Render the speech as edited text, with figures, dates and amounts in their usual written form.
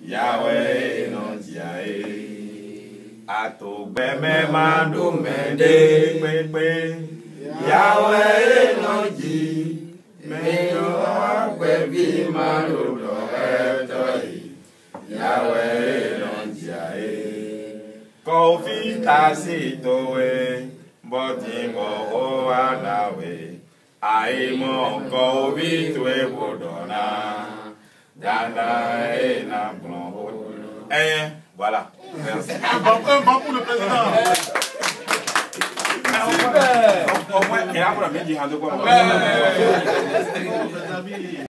Yahweh non diae. Ato beme mando mende pepe. Yahweh non di. Meyo akwebi mando do etoi. Yahweh non diae. Kofi tasi towe. Boti mo o anawe. Aimo kofi tuwe bodona. Dana et la blonde. Voilà. Merci. Un bon pour le président. Super. Au moins, il y a un peu de